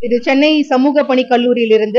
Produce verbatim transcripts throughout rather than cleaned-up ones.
இது சென்னை சமூக பணி கல்லூரியிலிருந்து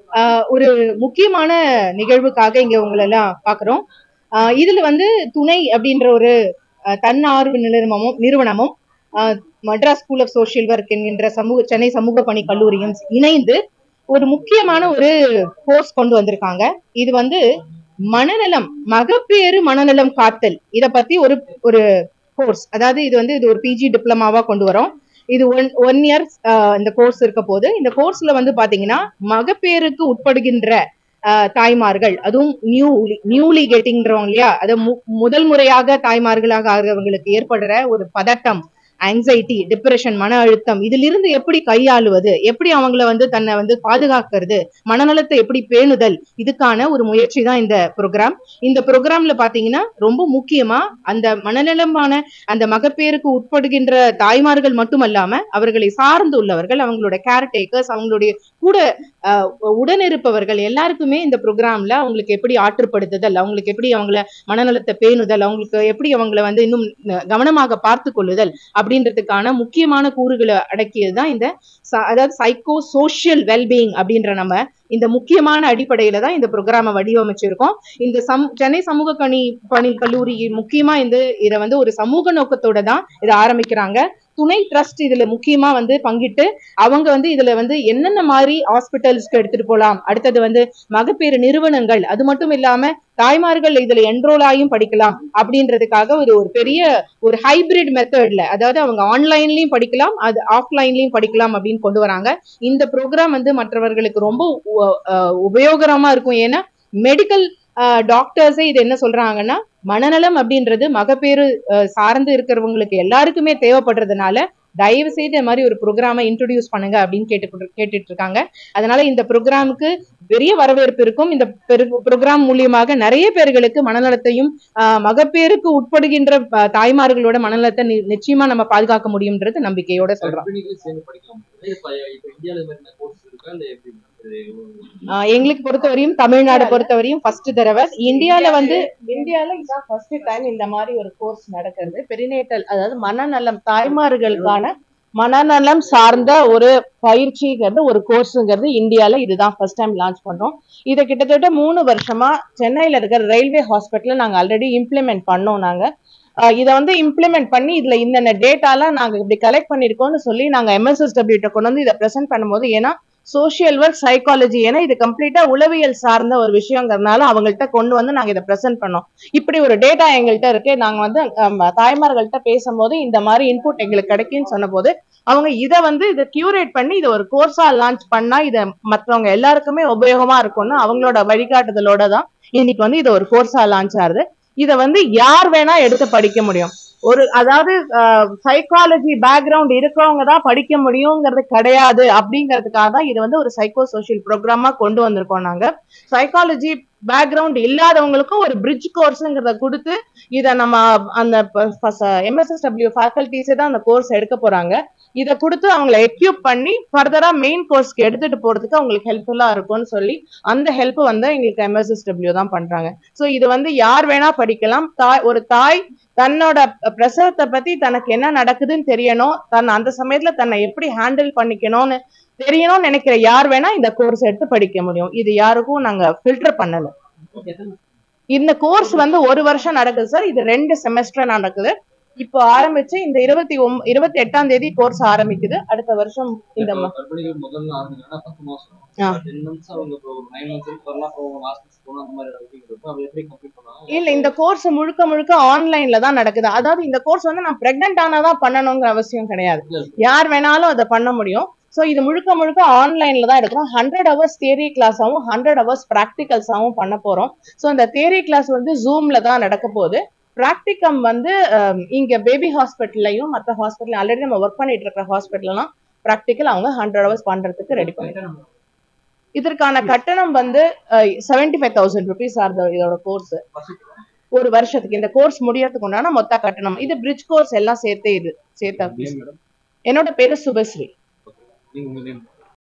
ஒரு முக்கியமான நிகழ்வுக்காக இங்க உங்களை எல்லாம் பாக்குறோம். இதுல வந்து துணை அப்படின்ற ஒரு தன்னார்வ நிறுவனமும் நிறுவனமும் Madras school of social work என்கின்ற சமூக சென்னை சமூக பணி கல்லூரியும் இணைந்து ஒரு முக்கியமான ஒரு கோர்ஸ் கொண்டு வந்திருக்காங்க. இது வந்து மனநலம், மகப்பேறு மனநலம் காத்தல், இத பத்தி ஒரு ஒரு கோர்ஸ். அதாவது இது வந்து இது ஒரு பிஜி டிப்ளமாவா கொண்டு வரோம். இது ஒன் ஒன் இயர் இந்த கோர்ஸ் இருக்க போது. இந்த கோர்ஸ்ல வந்து பாத்தீங்கன்னா மகப்பேறுக்கு உட்படுகின்ற தாய்மார்கள், அதுவும் நியூ நியூலி கெட்டிங்கிறவங்க இல்லையா, அது முதல் முறையாக தாய்மார்களாக ஆகிறவங்களுக்கு ஏற்படுற ஒரு பதட்டம், ஆங்ஸைட்டி, டிப்ரெஷன், மன அழுத்தம், இதுல இருந்து எப்படி கையாளுவது, எப்படி அவங்கள வந்து தன்னை வந்து பாதுகாக்கிறது, மனநலத்தை எப்படி பேணுதல், இதுக்கான ஒரு முயற்சி தான் இந்த ப்ரோக்ராம். இந்த ப்ரோக்ராம்ல பாத்தீங்கன்னா ரொம்ப முக்கியமா அந்த மனநலமான அந்த மகப்பேறுக்கு உட்படுகின்ற தாய்மார்கள் மட்டுமல்லாம அவர்களை சார்ந்து உள்ளவர்கள், அவங்களோட கேர் டேக்கர்ஸ், அவங்களுடைய கூட உடனிருப்பவர்கள் எல்லாருக்குமே இந்த ப்ரோக்ராம்ல அவங்களுக்கு எப்படி ஆற்றுப்படுத்துதல், அவங்களுக்கு எப்படி அவங்கள மனநலத்தை பேணுதல், அவங்களுக்கு எப்படி அவங்கள வந்து இன்னும் கவனமாக பார்த்து கொள்ளுதல் அப்படின்றதுக்கான முக்கியமான கூறுகளை அடக்கியதுதான் இந்த அதாவது சைக்கோ சோசியல் வெல்பீயிங் அப்படின்ற நம்ம இந்த முக்கியமான அடிப்படையில தான் இந்த ப்ரோக்ராமை வடிவமைச்சிருக்கோம். இந்த சம் சென்னை சமூக பணி பணி கல்லூரி முக்கியமா இந்த இதை வந்து ஒரு சமூக நோக்கத்தோட தான் இதை ஆரம்பிக்கிறாங்க. துணை ட்ரஸ்ட் இதுல முக்கியமா வந்து பங்கிட்டு அவங்க வந்து இதுல வந்து என்னென்ன மாதிரி ஹாஸ்பிட்டல்ஸ்க்கு எடுத்துட்டு போகலாம், அடுத்தது வந்து மகப்பேறு நிறுவனங்கள், அது மட்டும் இல்லாம தாய்மார்கள் இதுல என்ரோல் ஆகியும் படிக்கலாம் அப்படின்றதுக்காக ஒரு ஒரு பெரிய ஒரு ஹைபிரிட் மெத்தட்ல, அதாவது அவங்க ஆன்லைன்லயும் படிக்கலாம், அது ஆஃப்லைன்லயும் படிக்கலாம் அப்படின்னு கொண்டு வராங்க. இந்த ப்ரோக்ராம் வந்து மற்றவர்களுக்கு ரொம்ப உபயோகரமா இருக்கும். ஏன்னா மெடிக்கல் டாக்டர்ஸே இது என்ன சொல்றாங்கன்னா, மனநலம் அப்படின்றது மகப்பேறு சார்ந்து இருக்கிறவங்களுக்கு எல்லாருக்குமே தேவைப்படுறதுனால தயவு செய்து இந்த மாதிரி ஒரு ப்ரோக்ராமை இன்ட்ரோடியூஸ் பண்ணுங்க அப்படின்னு கேட்டு கேட்டுட்டு இருக்காங்க. அதனால இந்த ப்ரோக்ராமுக்கு பெரிய வரவேற்பு இருக்கும். இந்த ப்ரோக்ராம் மூலியமாக நிறைய பேர்களுக்கு மனநலத்தையும் மகப்பேறுக்கு உட்படுகின்ற தாய்மார்களோட மனநலத்தை நிச்சயமா நம்ம பாதுகாக்க முடியும்ன்றது நம்பிக்கையோட சொல்றோம். எங்களுக்கு பொறுத்தவரையும், தமிழ்நாடு பொறுத்தவரையும் ஃபர்ஸ்ட் தடவை இந்தியால வந்து இந்தியால இதான் ஃபர்ஸ்ட் டைம் இந்த மாதிரி ஒரு கோர்ஸ் நடக்கிறது. பெரினேட்டல், அதாவது மனநலம், தாய்மார்களுக்கான மனநலம் சார்ந்த ஒரு பயிற்சிங்கிறது, ஒரு கோர்ஸுங்கிறது இந்தியால இதுதான் ஃபர்ஸ்ட் டைம் லான்ச் பண்றோம். இதை கிட்டத்தட்ட மூணு வருஷமா சென்னையில இருக்கிற ரயில்வே ஹாஸ்பிட்டல்ல நாங்க ஆல்ரெடி இம்ப்ளிமெண்ட் பண்ணோம். நாங்க இதை வந்து இம்ப்ளிமெண்ட் பண்ணி இதுல இந்த டேட்டாலாம் நாங்க இப்படி கலெக்ட் பண்ணிருக்கோம்னு சொல்லி நாங்க எம்எஸ்எஸ்டபிள்யூ கிட்ட கொண்டு வந்து இதை பிரசென்ட் பண்ணும்போது, ஏன்னா சோசியல் ஒர்க், சைக்காலஜி, ஏன்னா இது கம்ப்ளீட்டா உளவியல் சார்ந்த ஒரு விஷயங்கிறதுனால அவங்கள்ட்ட கொண்டு வந்து நாங்க இதை பிரசென்ட் பண்ணோம். இப்படி ஒரு டேட்டா எங்கள்கிட்ட இருக்கு, நாங்க வந்து தாய்மார்கள்ட்ட பேசும்போது இந்த மாதிரி இன்புட் எங்களுக்கு கிடைக்குன்னு சொன்ன போது அவங்க இதை வந்து இதை கியூரேட் பண்ணி இதை ஒரு கோர்ஸா லான்ச் பண்ணா இதை மற்றவங்க எல்லாருக்குமே உபயோகமா இருக்கும்னு அவங்களோட வழிகாட்டுதலோட தான் இன்னைக்கு வந்து இது ஒரு கோர்ஸா லான்ச் ஆகுது. இதை வந்து யார் வேணா எடுத்து படிக்க முடியும். ஒரு அதாவது சைக்காலஜி பேக்ரவுண்ட் இருக்கிறவங்க தான் படிக்க முடியுங்கிறது கிடையாது. அப்படிங்கிறதுக்காக தான் இது வந்து ஒரு சைக்கோ சோசியல் ப்ரோக்ராமா கொண்டு வந்திருக்கோம். நாங்க சைக்காலஜி பேக்ரவுண்ட் இல்லாதவங்களுக்கும் ஒரு பிரிட்ஜ் கோர்ஸ்ங்கிறத கொடுத்து இதை நம்ம அந்த எம்எஸ்எஸ்டபிள்யூ ஃபேக்கல்டிஸே தான் அந்த கோர்ஸ் எடுக்க போறாங்க. இதை கொடுத்து அவங்களை எக்யூப் பண்ணி ஃபர்தரா மெயின் கோர்ஸ்க்கு எடுத்துட்டு போறதுக்கு அவங்களுக்கு ஹெல்ப்ஃபுல்லா இருக்கும்னு சொல்லி அந்த ஹெல்ப் வந்து எங்களுக்கு எம்எஸ்எஸ்டபிள்யூ தான் பண்றாங்க. ஸோ இது வந்து யார் வேணா படிக்கலாம். தாய் ஒரு தாய் தன்னோட பிரசவத்தை பத்தி தனக்கு என்ன நடக்குதுன்னு தெரியணும், தன் அந்த சமயத்துல தன்னை எப்படி ஹேண்டில் பண்ணிக்கணும்னு தெரியணும்னு நினைக்கிற யார் வேணா இந்த கோர்ஸ் எடுத்து படிக்க முடியும். இது யாருக்கும் நாங்க ஃபில்டர் பண்ணல. இந்த கோர்ஸ் வந்து ஒரு வருஷம் நடக்குது சார். இது ரெண்டு செமஸ்டர் நடக்குது. இப்போ ஆரம்பிச்சு இந்த இருபத்தி ஒம் இருபத்தி எட்டாம் தேதி கோர்ஸ் ஆரம்பிக்குது. அடுத்த வருஷம் இந்த இல்ல, இந்த கோர்ஸ் முழுக்க முழுக்க ஆன்லைன்ல தான் நடக்குது. அதாவது இந்த கோர்ஸ் வந்து நான் பிரெக்னென்ட் ஆனாதான் பண்ணணுங்கிற அவசியம் கிடையாது, யார் வேணாலும் அதை பண்ண முடியும். ஸோ இது முழுக்க முழுக்க ஆன்லைன்ல தான் எடுக்கிறோம். ஹண்ட்ரட் ஹவர்ஸ் தியரி கிளாஸாவும் ஹண்ட்ரட் ஹவர்ஸ் ப்ராக்டிகல்ஸாவும் பண்ண போறோம். ஸோ இந்த தியரி கிளாஸ் வந்து ஜூம்ல தான் நடக்க போகுது. பிராக்டிகம் வந்து இங்க பேபி ஹாஸ்பிட்டல்லையும் மற்ற ஹாஸ்பிட்டல் ஆல்ரெடி நம்ம ஒர்க் பண்ணிட்டு இருக்கிற ஹாஸ்பிட்டல்லாம் பிராக்டிக்கல் அவங்க ஹண்ட்ரட் ஹவர்ஸ் பண்றதுக்கு ரெடி பண்ணிட்டோம். இதற்கான கட்டணம் வந்து செவன்டி ஃபைவ் தௌசண்ட் ருபீஸ் ஆகுது இதோட கோர்ஸ் ஒரு வருஷத்துக்கு. இந்த கோர்ஸ் முடியறதுக்கு உண்டான மொத்த கட்டணம் இது பிரிட்ஜ் கோர்ஸ் எல்லாம் சேர்த்தே இது சேர்த்தா. என்னோட பேரு சுபஸ்ரீ.